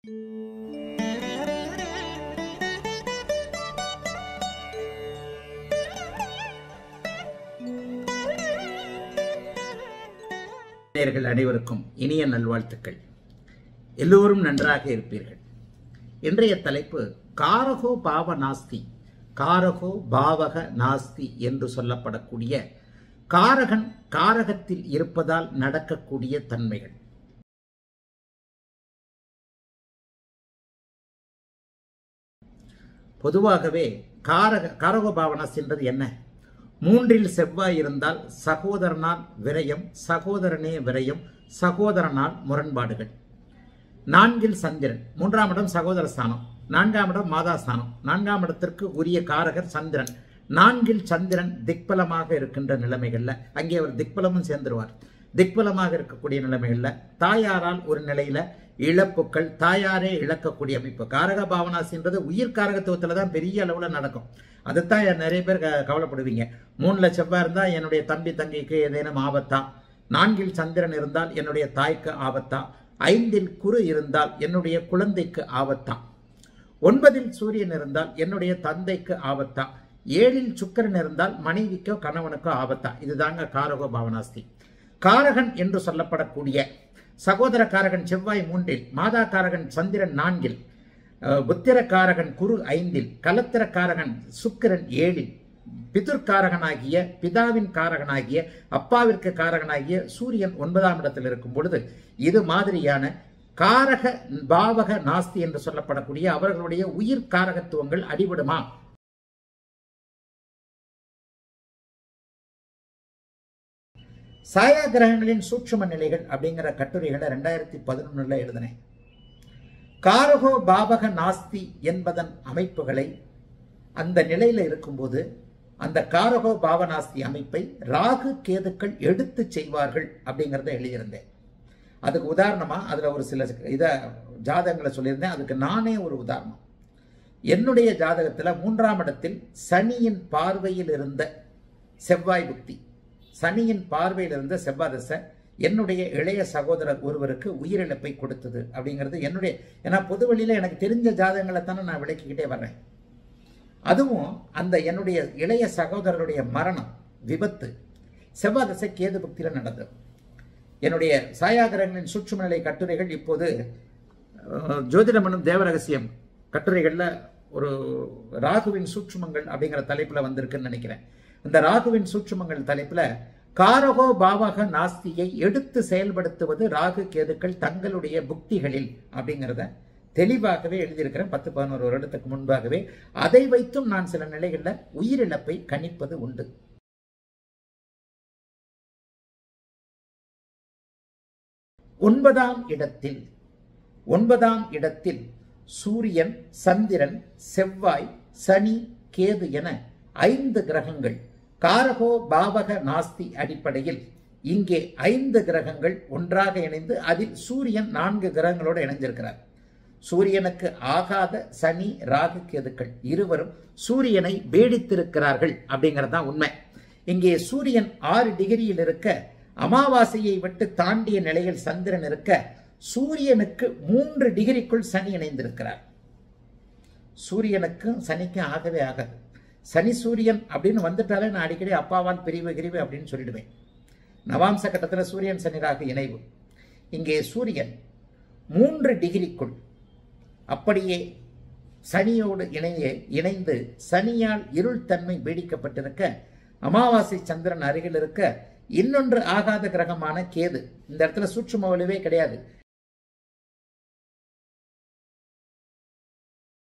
அனைவருக்கும் இனிய நல்வாழ்த்துக்கள். எல்லோரும் நன்றாக இருப்பீர்கள். இன்றைய தலைப்பு காரகோ பாவ நாஸ்தி, காரகோ பாவக நாஸ்தி என்று சொல்லப்படக்கூடிய காரகன் காரகத்தில் இருப்பதால் நடக்கக்கூடிய தன்மைகள். பொதுவாகவே காரகோ பாவனாஸ்தி என்றது என்ன? 3இல் செவ்வாய் இருந்தால் சகோதரனால் விரயம், சகோதரனே விரயம், சகோதரனால் முரண்பாடுகள். 4இல் சந்திரன், 3ஆம் இடம் சகோதர ஸ்தானம், 4ஆம் இடம் மாதாஸ்தானம், 4ஆம் இடத்திற்கு உரிய காரகர் சந்திரன். 4இல் சந்திரன் திக்பலமாக இருக்கின்ற நிலைமைகள்ல அங்கே அவர் திக்பலமும் சேர்ந்துருவார். திக்பலமாக இருக்கக்கூடிய நிலைமைகள்ல தாயாரால் ஒரு நிலையில இழப்புக்கள், தாயாரே இழக்கக்கூடிய அமைப்பு. காரக பாவனாசின்றது உயிர் காரகத்துவத்துல தான் பெரிய அளவுல நடக்கும். அதுதான் நிறைய பேர் கவலைப்படுவீங்க. 3ல் செவ்வாய் இருந்தால் என்னுடைய தம்பி தங்கைக்கு ஏதேனும் ஆபத்தா, 4இல் சந்திரன் இருந்தால் என்னுடைய தாய்க்கு ஆபத்தா, 5இல் குரு இருந்தால் என்னுடைய குழந்தைக்கு ஆபத்தா, 9இல் சூரியன் இருந்தால் என்னுடைய தந்தைக்கு ஆபத்தா, 7இல் சுக்கிரன் இருந்தால் மனைவிக்கோ கணவனுக்கோ ஆபத்தா. இதுதாங்க காரகோ பாவனாஸ்தி. காரகன் என்று சொல்லப்படக்கூடிய சகோதர காரகன் செவ்வாய் 3இல், மாதா காரகன் சந்திரன் 4இல், புத்திரக்காரகன் குரு 5இல், கலத்திரக்காரகன் சுக்கிரன் 7இல், பிதுர்காரகனாகிய பிதாவின் காரகனாகிய அப்பாவிற்கு காரகனாகிய சூரியன் 9ஆம் இடத்தில் இருக்கும் பொழுது இது மாதிரியான காரக பாவக நாஸ்தி என்று சொல்லப்படக்கூடிய அவர்களுடைய உயிர் காரகத்துவங்கள் அடிபடுமா? சாயா கிரகங்களின் சூட்சும நிலைகள் அப்படிங்கிற கட்டுரைகளை 2011 எழுதினேன். காரகோ பாவக நாஸ்தி என்பதன் அமைப்புகளை அந்த நிலையில இருக்கும்போது அந்த காரகோ பாவநாஸ்தி அமைப்பை ராகு கேதுக்கள் எடுத்து செய்வார்கள் அப்படிங்கிறத எழுதியிருந்தேன். அதுக்கு உதாரணமா அதுல ஒரு சில ஜாதகங்களை சொல்லியிருந்தேன். அதுக்கு நானே ஒரு உதாரணம். என்னுடைய ஜாதகத்துல 3ஆம் இடத்தில் சனியின் பார்வையில் இருந்த செவ்வாய் புக்தி, சனியின் பார்வையில் இருந்த செவ்வாய் தசை என்னுடைய இளைய சகோதரர் ஒருவருக்கு உயிரிழப்பை கொடுத்தது அப்படிங்கிறது என்னுடைய, ஏன்னா பொது வழியில எனக்கு தெரிஞ்ச ஜாதகங்களை தானே நான் விளக்கிக்கிட்டே வர்றேன். அதுவும் அந்த என்னுடைய இளைய சகோதரருடைய மரணம், விபத்து செவ்வாய் தசை கேது புக்தியில நடந்தது. என்னுடைய சாயாகிரகங்களின் சூட்சும நிலை கட்டுரைகள் இப்போது ஜோதிடமனும் தேவரகசியம் கட்டுரைகள்ல ஒரு ராகுவின் சூட்சுமங்கள் அப்படிங்கிற தலைப்புல வந்திருக்குன்னு நினைக்கிறேன். இந்த ராகுவின் சூட்சுமங்கள் தலைப்புல காரகோ பாவக நாஸ்தியை எடுத்து செயல்படுத்துவது ராகு கேதுக்கள் தங்களுடைய புக்திகளில் அப்படிங்கிறத தெளிவாகவே எழுதியிருக்கிறேன். 10-11 வருடத்துக்கு முன்பாகவே அதை வைத்தும் நான் சில நிலைகளில் உயிரிழப்பை கணிப்பது உண்டு. ஒன்பதாம் இடத்தில் சூரியன், சந்திரன், செவ்வாய், சனி, கேது என 5 கிரகங்கள் காரகோ பாவக நாஸ்தி அடிப்படையில் இங்கே 5 கிரகங்கள் ஒன்றாக இணைந்து அதில் சூரியன் 4 கிரகங்களோடு இணைஞ்சிருக்கிறார். சூரியனுக்கு ஆகாத சனி, ராகு, கேதுக்கள் இருவரும் சூரியனை வேடித்திருக்கிறார்கள் அப்படிங்கறதுதான் உண்மை. இங்கே சூரியன் 6 டிகிரியில் இருக்க, அமாவாசையை விட்டு தாண்டிய நிலையில் சந்திரன் இருக்க, சூரியனுக்கு 3 டிகிரிக்குள் சனி இணைந்திருக்கிறார். சூரியனுக்கும் சனிக்கும் ஆகவே ஆகாது. சனி சூரியன் அப்படின்னு வந்துட்டாலே நான் அடிக்கடி அப்பாவால் பிரிவு அப்படின்னு சொல்லிடுவேன். நவாம்ச கட்டத்தில் சூரியன் சனி ராகு இணைவு. இங்கே சூரியன் 3 டிகிரிக்குள் அப்படியே சனியோடு இணைந்து சனியால் இருள் தன்மை பீடிக்கப்பட்டிருக்க, அமாவாசை சந்திரன் அருகில் இருக்க, இன்னொன்று ஆகாத கிரகமான கேது, இந்த இடத்துல சூட்சும வலுவே கிடையாது,